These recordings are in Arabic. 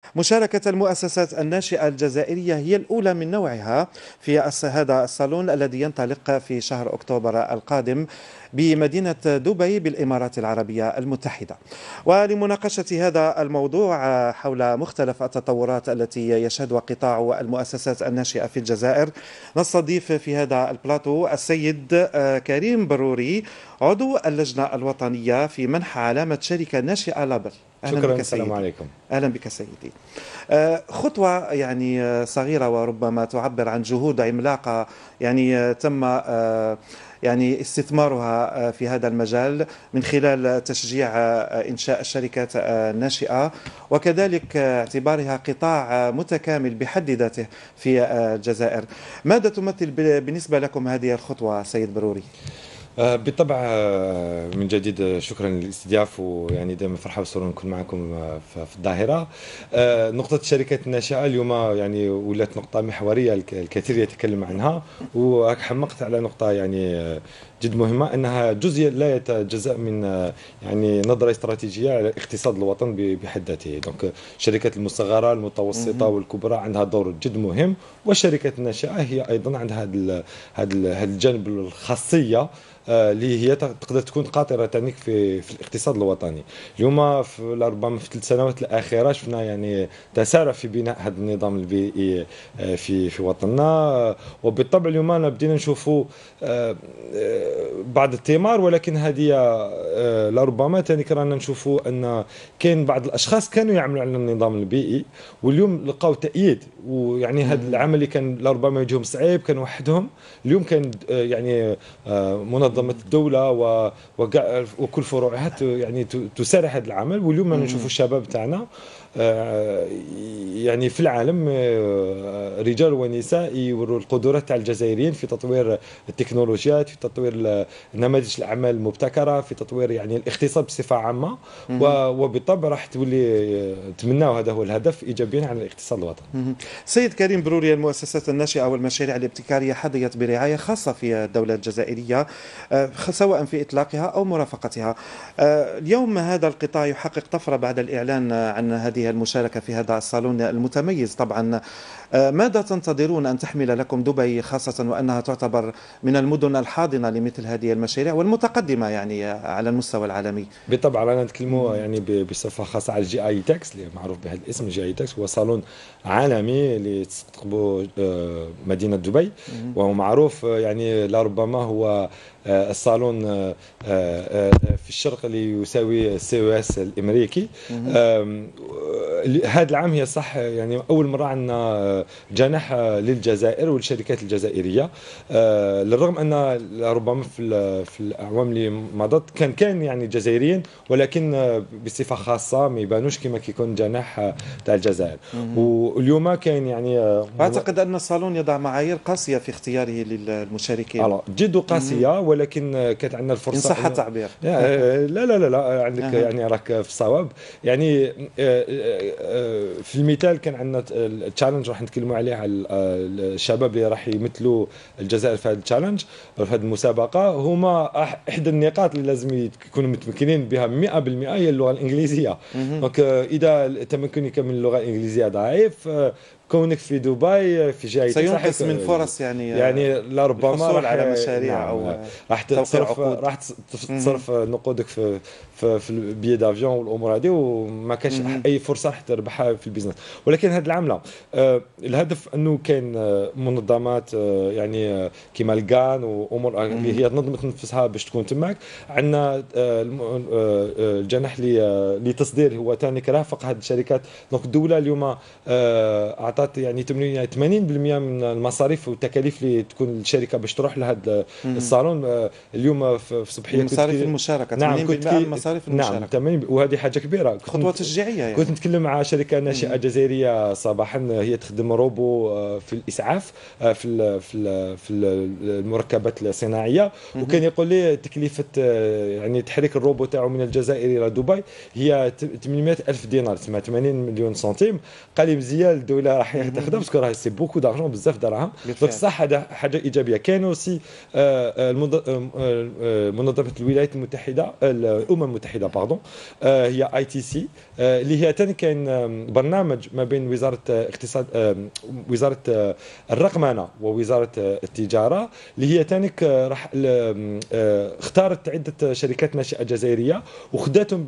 مشاركة المؤسسات الناشئة الجزائرية هي الأولى من نوعها في هذا الصالون الذي ينطلق في شهر أكتوبر القادم بمدينة دبي بالإمارات العربية المتحدة. ولمناقشة هذا الموضوع حول مختلف التطورات التي يشهدها قطاع المؤسسات الناشئة في الجزائر، نستضيف في هذا البلاطو السيد كريم بروري، عضو اللجنة الوطنية في منح علامة شركة ناشئة لابل. أهلا شكرا. بك السلام سيدي. عليكم. أهلا بك سيدي. خطوة يعني صغيرة وربما تعبر عن جهود عملاقة يعني تم يعني استثمارها في هذا المجال من خلال تشجيع إنشاء الشركات الناشئة، وكذلك اعتبارها قطاع متكامل بحد ذاته في الجزائر. ماذا تمثل بالنسبة لكم هذه الخطوة سيد بروري؟ بالطبع، من جديد شكرا للاستضافة، ويعني دائما فرحة وسرور نكون معكم في الظاهرة. نقطة الشركات الناشئة اليوم يعني ولات نقطة محورية الكثير يتكلم عنها، وحمقت على نقطة يعني جد مهمة، أنها جزء لا يتجزأ من يعني نظرة استراتيجية على اقتصاد الوطن بحد ذاته. دونك الشركات المصغرة المتوسطة والكبرى عندها دور جد مهم، والشركات الناشئة هي أيضا عندها هذا الجانب الخاصية اللي هي تقدر تكون قاطره تعنيك في الاقتصاد الوطني. اليوم ربما في 3 سنوات الاخيره شفنا يعني تسارع في بناء هذا النظام البيئي في وطننا، وبالطبع اليوم بدينا نشوفوا بعض الثمار، ولكن هذه لربما ثاني رانا نشوفوا ان كاين بعض الاشخاص كانوا يعملوا على النظام البيئي واليوم لقاو تأييد، ويعني هذا العمل اللي كان لربما يجيهم صعيب كان وحدهم، اليوم كان يعني منظمة الدولة وكل فروعها يعني تسارع هذا العمل. واليوم نشوفوا الشباب تاعنا يعني في العالم رجال ونساء يوروا القدرات تاع الجزائريين في تطوير التكنولوجيات، في تطوير نماذج الاعمال المبتكره، في تطوير يعني الاقتصاد بصفه عامه، وبالطبع راح تولي نتمناو هذا هو الهدف ايجابيا على الاقتصاد الوطني. سيد كريم بروري، المؤسسات الناشئه والمشاريع الابتكاريه حظيت برعايه خاصه في الدوله الجزائريه سواء في اطلاقها او مرافقتها. اليوم هذا القطاع يحقق طفره بعد الاعلان عن هذه المشاركة في هذا الصالون المتميز. طبعا ماذا تنتظرون أن تحمل لكم دبي، خاصة وأنها تعتبر من المدن الحاضنة لمثل هذه المشاريع والمتقدمة يعني على المستوى العالمي؟ بالطبع رانا نتكلموا يعني بصفة خاصة على الجي اي تاكس اللي معروف بهذا الاسم. الجي اي تاكس هو صالون عالمي اللي تستقطبه مدينة دبي، وهو معروف يعني لربما هو الصالون في الشرق اللي يساوي السي او اس الامريكي. هذا العام هي صح يعني اول مره عندنا جناح للجزائر والشركات الجزائريه، للرغم ان ربما في الاعوام اللي مضت كان يعني جزائريين، ولكن بصفه خاصه ما يبانوش كما كيكون جناح تاع الجزائر. واليوم كاين يعني اعتقد ان الصالون يضع معايير قاسيه في اختياره للمشاركين. جد قاسيه، ولكن كانت عندنا الفرصه ان صح التعبير. لا لا لا لا عندك يعني راك في الصواب. يعني في المثال كان عندنا التشالنج راح نتكلموا عليه على الشباب اللي راح يمثلوا الجزائر في هذا التشالنج في هذه المسابقه. هما احدى النقاط اللي لازم يكونوا متمكنين بها 100% هي اللغه الانجليزيه. دونك اذا تمكنك من اللغه الانجليزيه ضعيف، كونك في دبي في جهه سينقص من فرص يعني لربما الحصول على مشاريع نعم او راح تصرف نقودك في البي دافيون والامور هذه، وما كانش اي فرصه راح تربحها في البيزنس. ولكن هذه العمله الهدف انه كاين منظمات يعني كيما الكان وامور اللي هي نظمت نفسها باش تكون تماك. عندنا الجناح لتصدير هو ثاني كرافق هذه الشركات. دونك الدوله اليوم اعطت يعني 80% من المصاريف والتكاليف اللي تكون الشركه باش تروح لهذا الصالون. اليوم في صبحيه مصاريف المشاركه 80% من مصاريف المشاركه. نعم 80، وهذه حاجه كبيره. خطوه تشجيعيه يعني. كنت نتكلم مع شركه ناشئه جزائريه صباحا، هي تخدم روبو في الاسعاف في المركبات الصناعيه، وكان يقول لي تكلفه يعني تحريك الروبو تاعو من الجزائر الى دبي هي 800 الف دينار، تسمى 80 مليون سنتيم. قال لي مزيان الدوله راح تاخذها باسكو راهي سي بوكو دارجون، بزاف دراهم. دونك صح هذا حاجه ايجابيه. كاين اوسي منظمه الولايات المتحده الامم المتحده باردون، هي اي تي سي اللي هي ثاني كاين برنامج ما بين وزاره اقتصاد وزاره الرقمنه ووزاره التجاره، اللي هي ثاني راح اختارت عده شركات ناشئه جزائريه وخداتهم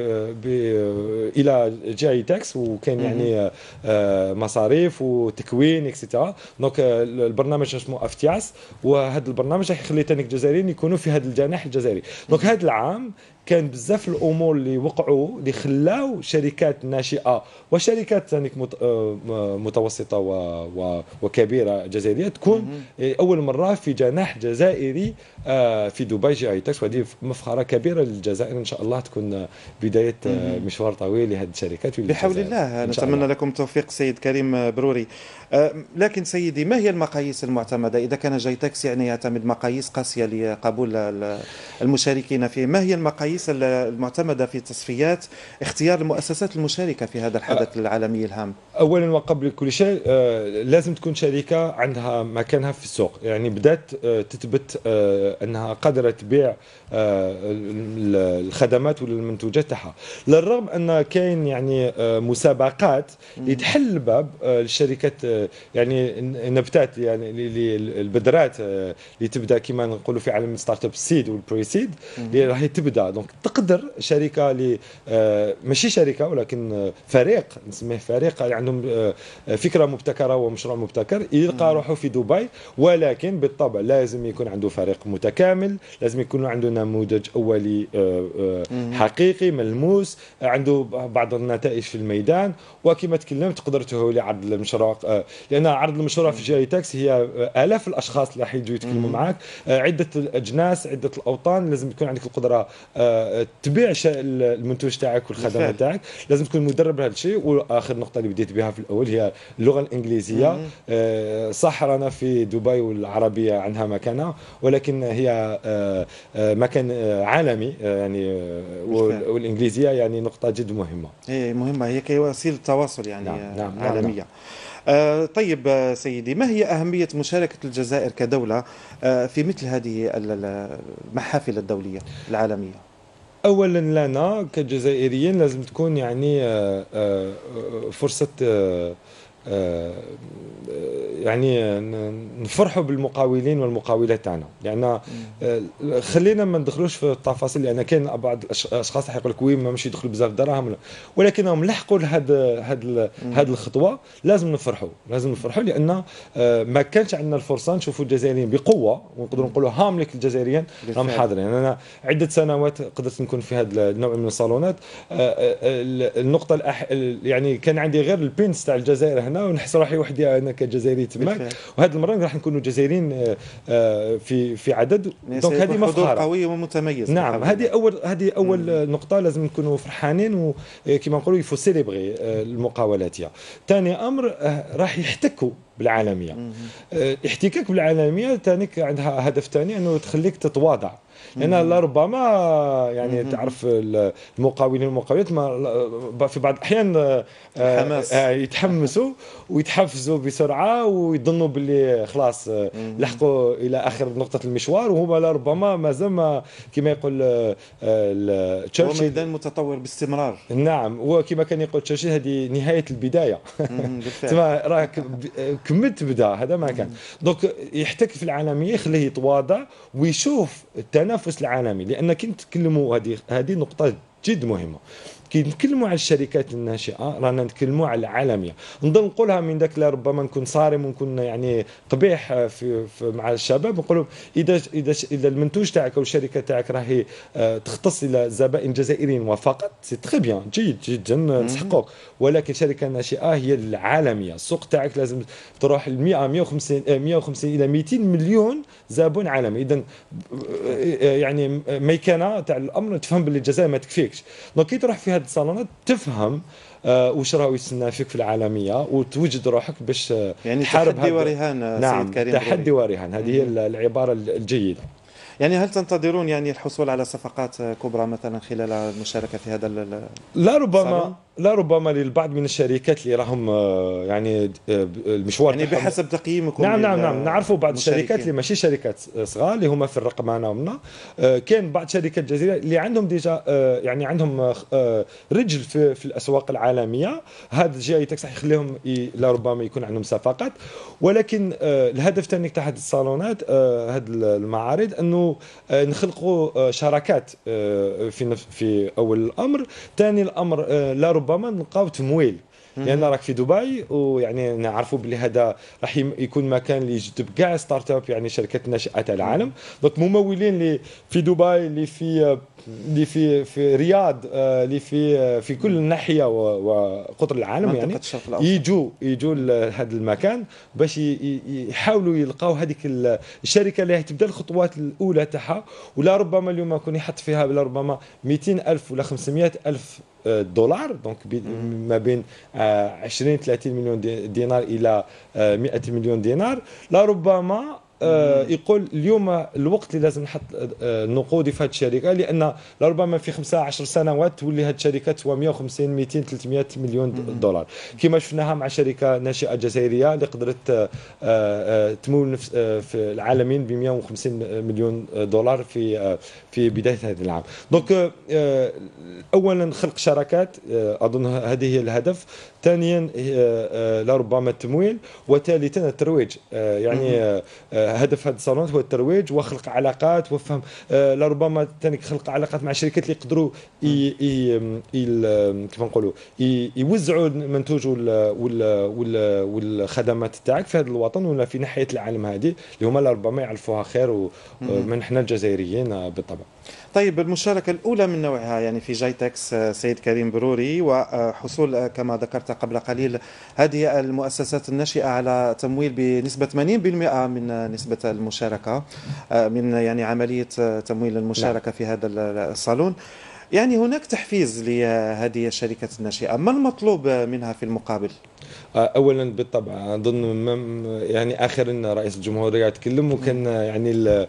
الى جي تاكس، وكان يعني مصاريف وتكوين اكسيتيرا. دونك البرنامج اسمه افتياس، وهذا البرنامج راح يخلي ثاني الجزائريين يكونوا في هذا الجناح الجزائري. دونك هذا العام كان بزاف الامور اللي وقعوا اللي خلاو شركات ناشئه وشركات ثاني متوسطه وكبيره جزائريه تكون اول مره في جناح جزائري في دبي جي اي تاكس، وهذه مفخره كبيره للجزائر. ان شاء الله تكون بدايه مشوار طويل لهذه الشركات بحول الله. نتمنى لكم التوفيق سيد كريم بروري. لكن سيدي، ما هي المقاييس المعتمده اذا كان جي تاكس يعني يعتمد مقاييس قاسيه لقبول المشاركين فيه؟ ما هي المقاييس المعتمدة في تصفيات اختيار المؤسسات المشاركة في هذا الحدث العالمي الهام؟ أولا وقبل كل شيء لازم تكون شركة عندها مكانها في السوق، يعني بدأت تثبت أنها قادرة تبيع الخدمات والمنتوجات تاعها. للرغم أن كاين يعني مسابقات اللي تحل باب الشركات، يعني نبتات يعني البذرات اللي تبدا كما نقولوا في عالم ستارت اب سيد والبري سيد اللي راهي تبدا. دونك تقدر شركه اللي ماشي شركه ولكن فريق، نسميه فريق، يعني عندهم فكره مبتكره ومشروع مبتكر، يلقى روحه في دبي. ولكن بالطبع لازم يكون عنده فريق متكامل، لازم يكون عنده نموذج اولي حقيقي ملموس، عنده بعض النتائج في الميدان. وكما تكلمت قدرته لعرض المشروع، لان عرض المشروع في جي تاكس هي الاف الاشخاص اللي راح يجوا يتكلموا معك، عده الاجناس، عده الاوطان. لازم يكون عندك القدره تبيع المنتوج تاعك والخدمات تاعك، لازم تكون مدرب لهذا الشيء. واخر نقطه اللي بديت بها في الاول هي اللغه الانجليزيه. صح رانا في دبي والعربيه عندها مكانها، ولكن هي مكان عالمي يعني، والانجليزيه يعني نقطه جد مهمه. هي مهمه، هي كوسيله تواصل يعني. نعم. عالميه. طيب سيدي، ما هي أهمية مشاركة الجزائر كدولة في مثل هذه المحافل الدولية العالمية؟ اولا لنا كجزائريين لازم تكون يعني فرصه يعني نفرحوا بالمقاولين والمقاولات تاعنا، لان خلينا ما ندخلوش في التفاصيل، لان كاين بعض الاشخاص يقول لك وي ما مش يدخلوا بزاف دراهم، ولكنهم لحقوا لهذا الخطوه. لازم نفرحوا لان ما كانش عندنا الفرصه نشوفوا الجزائريين بقوه ونقدروا نقولوا هاملك الجزائريين راهم حاضرين. انا عده سنوات قدرت نكون في هذا النوع من الصالونات. النقطه يعني كان عندي غير البينس تاع الجزائر هنا، ونحس روحي وحدي انا كجزائري تماك. وهذه المره راح نكونوا جزائريين في عدد. دونك هذه مفخره قوي ومتميز. نعم، هذه اول نقطه لازم نكونوا فرحانين، وكما نقولوا يفو سيليبري المقاولات. ثاني امر راح يحتكوا بالعالميه. الاحتكاك بالعالميه ثاني عندها هدف ثاني، انه تخليك تتواضع. لان لربما يعني تعرف المقاولين والمقاولات في بعض الاحيان يتحمسوا ويتحفزوا بسرعه ويظنوا باللي خلاص لحقوا الى اخر نقطه المشوار، وهما لربما مازال كما يقول تشرشل هو ميدان متطور باستمرار. نعم، وكما كان يقول تشرشل هذه نهايه البدايه. تما راك كملت تبدا، هذا ما كان. دونك يحتك في العالميه، يخليه يتواضع ويشوف التنافس العالمي. لان كي نتكلموا هذه نقطه جد مهمه، كي نتكلموا على الشركات الناشئه رانا نتكلموا على العالميه. نضل نقولها من ذاك ربما نكون صارم ونكون يعني قبيح في مع الشباب، نقولوا اذا المنتوج تاعك او الشركه تاعك راهي تختص الى زبائن جزائريين وفقط، سي تري بيان، جيد جدا تحقق. ولكن شركه ناشئه هي العالميه، السوق تاعك لازم تروح ل 150 الى 200 مليون زبون عالمي. اذا يعني ميكانه تاع الامر تفهم باللي الجزائر ما تكفيكش. دونك كي تروح في هذه الصالونات تفهم واش راهو يستنى فيك في العالميه، وتوجد روحك باش يعني تحدي ورهان. نعم، سيد كريم تحدي ورهان، هذه هي العباره الجيده. يعني هل تنتظرون يعني الحصول على صفقات كبرى مثلا خلال المشاركه في هذا لا ربما لربما للبعض من الشركات اللي راهم يعني المشوار يعني بحسب تقييمكم. نعم نعرفوا بعض الشركات اللي المشاركين. ماشي شركات صغار اللي هما في الرقمنه ومنا كاين بعض شركات الجزائريه اللي عندهم ديجا يعني عندهم رجل في الاسواق العالميه. هذا جاي تاكس يخليهم لربما يكون عندهم صفقات. ولكن الهدف الثاني تاع هذه الصالونات هذه المعارض انه نخلقوا شراكات في اول الامر. ثاني الامر لربما نلقاو تمويل، لان راك في دبي ويعني نعرفوا بلي هذا راح يكون مكان اللي يجذب كاع ستارت اب يعني شركات ناشئه تاع العالم. دونك ممولين اللي في دبي اللي في رياض اللي في كل ناحيه وقطر العالم يعني يجوا لهذا المكان باش يحاولوا يلقاو هذيك الشركه اللي تبدا الخطوات الاولى تاعها. ولا ربما اليوم يكون يحط فيها ولا ربما 200,000 ولا 500,000 دولار. دونك ما بين 20 30 مليون دينار الى 100 مليون دينار. لربما يقول اليوم الوقت اللي لازم نحط نقودي في هذه الشركه، لان لربما في 15 سنوات تولي هذه الشركه سوا 150 200 300 مليون دولار كما شفناها مع شركه ناشئه جزائريه اللي قدرت تمول في العالمين ب 150 مليون دولار في بدايه هذا العام. دونك اولا خلق شراكات، اظن هذه هي الهدف. ثانيا لربما التمويل. وثالثا الترويج. يعني هدف هذا الصالون هو الترويج وخلق علاقات وفهم. لربما ثاني خلق علاقات مع شركات اللي يقدروا كيف نقولوا يوزعوا المنتوج والخدمات تاعك في هذا الوطن ولا في ناحيه العالم هذه اللي هما لربما يعرفوها خير ومن احنا الجزائريين بالطبع. طيب المشاركة الأولى من نوعها يعني في جايتكس سيد كريم بروري، وحصول كما ذكرت قبل قليل هذه المؤسسات الناشئة على تمويل بنسبة 80% من نسبة المشاركة من يعني عملية تمويل المشاركة في هذا الصالون. يعني هناك تحفيز لهذه الشركات الناشئة، ما المطلوب منها في المقابل؟ اولا بالطبع اظن يعني اخر رئيس الجمهوريه تكلم وكان يعني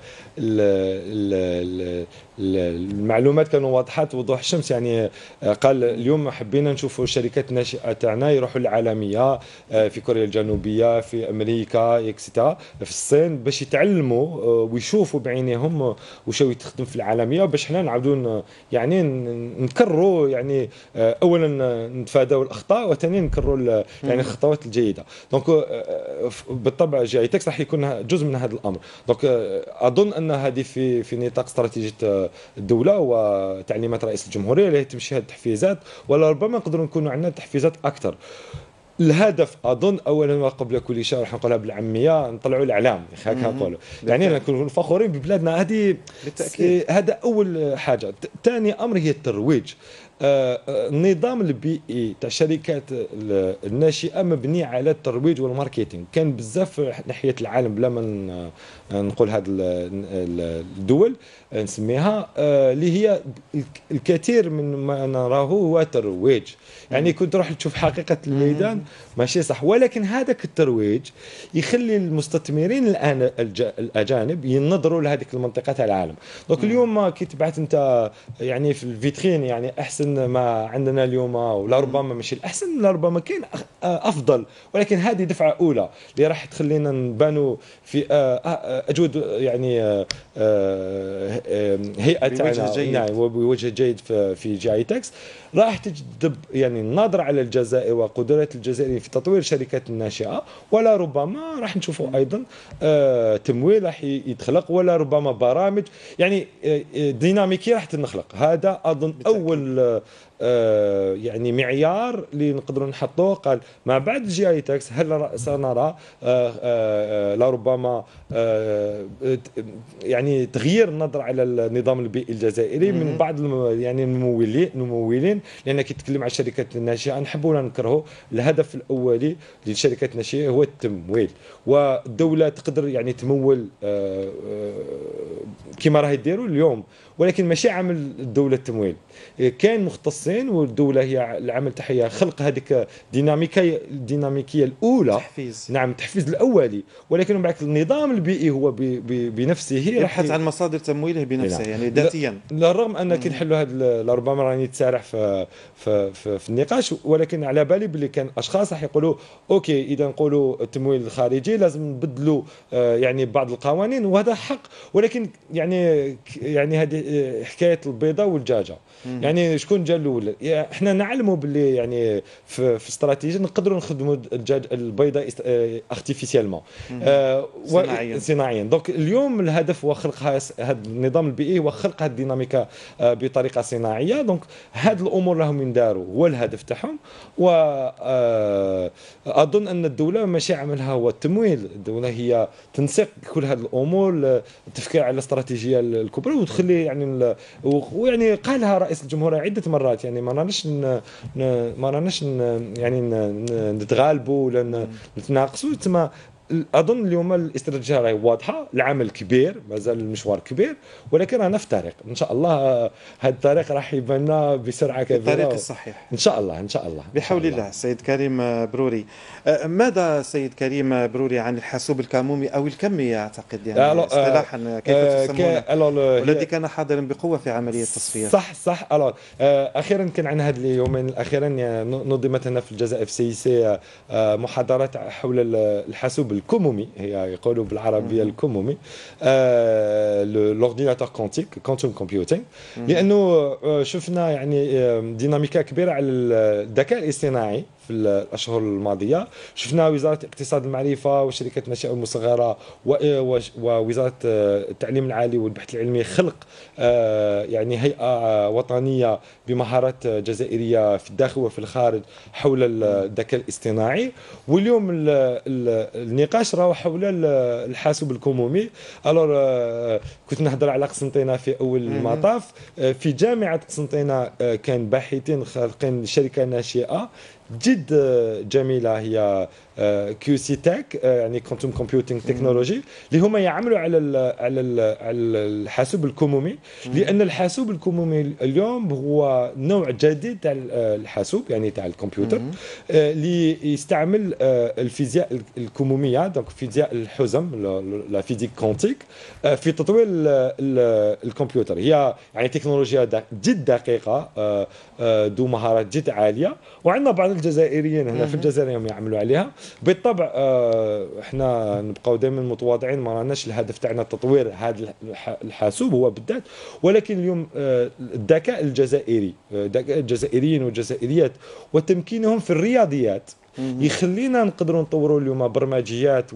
المعلومات كانوا واضحات وضوح الشمس. يعني قال اليوم حبينا نشوفوا الشركات الناشئه تاعنا يروحوا العالميه في كوريا الجنوبيه في امريكا اكسترا في الصين باش يتعلموا ويشوفوا بعينيهم وش يتخدم في العالميه باش حنا نعاودوا يعني نكرروا يعني اولا نتفادوا الاخطاء وثانيا نكرروا يعني الخطوات الجيده. دونك بالطبع جي تكس راح يكون جزء من هذا الامر. دونك اظن ان هذه في نطاق استراتيجيه الدوله وتعليمات رئيس الجمهوريه اللي تمشي هذه التحفيزات، ولا ربما نقدروا نكونوا عندنا تحفيزات اكثر. الهدف اظن اولا وقبل كل شيء راح نقولها بالعاميه نطلعوا الاعلام هكا نقولوا يعني نكونوا فخورين ببلادنا. هذه بالتاكيد هذا اول حاجه. ثاني امر هي الترويج. النظام البيئي تاع الشركات الناشئه مبني على الترويج والماركتينغ. كان بزاف ناحيه العالم بلا ما نقول هذه الدول نسميها اللي هي الكثير من ما نراه هو ترويج. يعني كنت تروح تشوف حقيقه الميدان ماشي صح، ولكن هذاك الترويج يخلي المستثمرين الان الاجانب ينظروا لهذيك المنطقه تاع العالم. دونك اليوم كي تبعث انت يعني في الفيترين يعني احسن ما عندنا اليوم ولا ربما ماشي الاحسن، لا ربما كاين افضل، ولكن هذه دفعه اولى اللي راح تخلينا نبانوا في اجود يعني هيئه تاعنا نعم وبوجه جيد في جي تكس راح تجذب يعني النظر على الجزائر وقدرات الجزائريين في تطوير الشركات الناشئه. ولا ربما راح نشوفوا ايضا تمويل راح يتخلق ولا ربما برامج يعني ديناميكيه راح تنخلق. هذا اظن بالتأكيد. اول يعني معيار اللي نقدروا نحطوه. قال ما بعد جي اي تاكس هل سنرى لربما يعني تغيير النظر على النظام البيئي الجزائري من بعض يعني الممولين لان كي تتكلم على الشركات الناشئه نحبوا نكرهوا الهدف الاولي للشركات الناشئه هو التمويل. والدوله تقدر يعني تمول كما راهي يديروا اليوم، ولكن ماشي عمل الدوله التمويل. كاين مختصين الصين، والدوله هي العمل تاعها خلق هذيك الديناميكيه الاولى. تحفيز. نعم، التحفيز الاولي، ولكن من بعد النظام البيئي هو بنفسه يبحث عن مصادر تمويله بنفسه. نعم. يعني ذاتيا. للرغم ان كي نحلوا هذا، ربما راني تسارع في النقاش، ولكن على بالي باللي كان اشخاص راح يقولوا اوكي اذا نقولوا التمويل الخارجي لازم نبدلوا يعني بعض القوانين، وهذا حق، ولكن يعني هذه حكايه البيضه والدجاجه. يعني شكون جا الاول؟ احنا نعلموا باللي يعني في استراتيجيه نقدروا نخدموا البيضه ارتيفيسيالمون، صناعيا. دونك اليوم الهدف هو خلق هذا النظام البيئي وخلق هذه الديناميكا بطريقه صناعيه. دونك هذه الامور راهم ينداروا هو الهدف تاعهم. واظن ان الدوله ماشي عملها هو التمويل، الدوله هي تنسق كل هذه الامور، التفكير على الاستراتيجيه الكبرى، وتخلي يعني ويعني قالها رئيس الجمهوريه عده مرات، يعني ما راناش يعني نتغالبوا ولا نتناقصوا. تما اظن اليوم الاستراتيجيه راهي واضحه، العمل كبير، مازال المشوار كبير، ولكن رانا في طريق ان شاء الله. هذا الطريق راح يبان لنا بسرعه كبيره، الطريق الصحيح ان شاء الله. ان شاء الله بحول الله. سيد كريم بروري، ماذا سيد كريم بروري عن الحاسوب الكمومي او الكمي؟ اعتقد يعني اصطلاحا كيف تسمونه، والذي كان حاضرا بقوه في عمليه التصفيه. صح. اخيرا كان عن هذه اليومين الاخيرين نظمت هنا في الجزائر في سي محاضرات حول الحاسوب الكمومي، هي يقولوا بالعربيه الكمومي، لورديناتور كونتيك، كونتوم كومبيوتينغ، لانه شفنا يعني ديناميكا كبيره على الذكاء الاصطناعي في الاشهر الماضيه. شفنا وزاره اقتصاد المعرفه وشركات الناشئه والمصغره ووزاره التعليم العالي والبحث العلمي خلق يعني هيئه وطنيه بمهارات جزائريه في الداخل وفي الخارج حول الذكاء الاصطناعي. واليوم النقاش راهو حول الحاسوب الكمومي. كنت نهضر على قسنطينه في اول المطاف. في جامعه قسنطينه كان باحثين خالقين شركه ناشئه جد جميله، هي كيو سي تك، يعني كوانتوم كومبيوتينغ تكنولوجي، اللي هما يعملوا على الحاسوب الكمومي. لان الحاسوب الكمومي اليوم هو نوع جديد تاع الحاسوب، يعني تاع الكمبيوتر، اللي يستعمل الفيزياء الكموميه، دونك فيزياء الحزم، لا فيزيك كونتيك، في تطوير الكمبيوتر. هي يعني تكنولوجيا جد دقيقه، ذو مهارات جد عاليه، وعندنا بعض الجزائريين هنا في الجزائر يعملوا عليها. بالطبع احنا نبقاو دائما متواضعين، ما راناش الهدف تاعنا تطوير هذا الحاسوب هو بالذات، ولكن اليوم الذكاء الجزائري، الجزائريين والجزائريات وتمكينهم في الرياضيات يخلينا نقدروا نطوروا اليوم برمجيات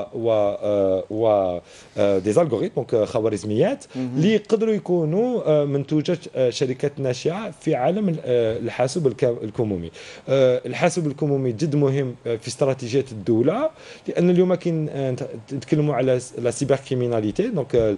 و دي الغوريثم، دونك خوارزميات، اللي يقدروا يكونوا منتوجات شركات ناشئه في عالم الحاسوب الكمومي. الحاسوب الكمومي جد مهم في استراتيجيه الدوله، لان اليوم كاين نتكلموا على لا سيبر كريميناليتي، دونك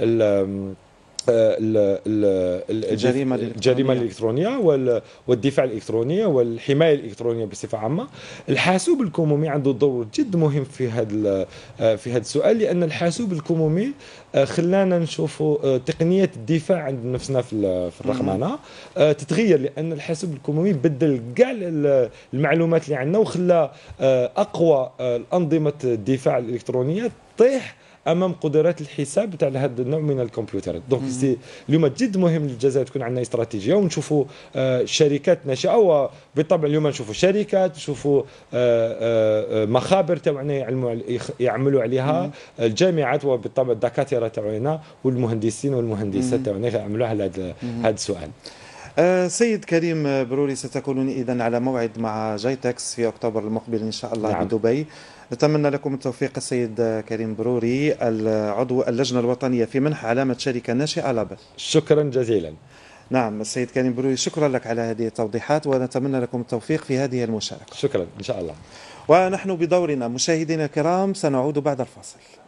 الجريمه الالكترونيه والدفاع الالكتروني والحمايه الالكترونيه بصفه عامه. الحاسوب الكمومي عنده دور جد مهم في هذا السؤال، لان الحاسوب الكمومي خلانا نشوفوا تقنيه الدفاع عند نفسنا في الرقمنه تتغير، لان الحاسوب الكمومي بدل كاع المعلومات اللي عندنا، وخلى اقوى الانظمه الدفاع الالكترونيه تطيح امام قدرات الحساب تاع هذا النوع من الكمبيوتر. دونك اليوم جد مهم للجزائر تكون عندنا استراتيجيه، ونشوفوا شركات ناشئه، وبالطبع اليوم نشوفوا شركات، نشوفوا مخابر تاعنا يعملوا عليها، الجامعات، وبالطبع الدكاتره تاعنا والمهندسين والمهندسات تاعنا يعملوا على هذا السؤال. سيد كريم بروري، ستكونون إذن على موعد مع جايتكس في أكتوبر المقبل إن شاء الله بدبي. نتمنى لكم التوفيق. السيد كريم بروري، العضو اللجنة الوطنية في منح علامة شركة ناشئة لابل. شكرا جزيلا. نعم السيد كريم بروري، شكرا لك على هذه التوضيحات، ونتمنى لكم التوفيق في هذه المشاركة. شكرا إن شاء الله. ونحن بدورنا مشاهدينا الكرام سنعود بعد الفاصل.